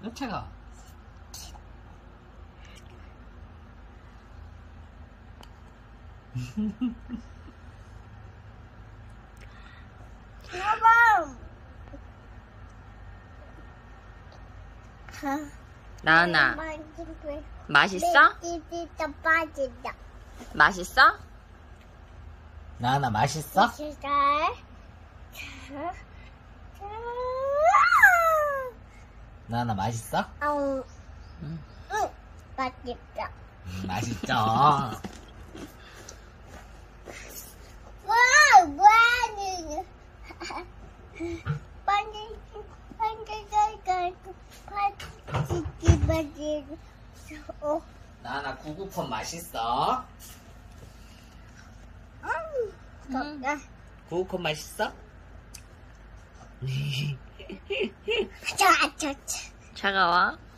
차가. 여보. 나은아, 맛있어? 진짜 빠진다. 맛있어? 나나 맛있어? 진짜. 나나 맛있어? 응, 응. 맛있다. 맛있죠. 와, 뭐야, 나나 구구콘 맛있어? 구구콘 맛있어? 자, 차가워?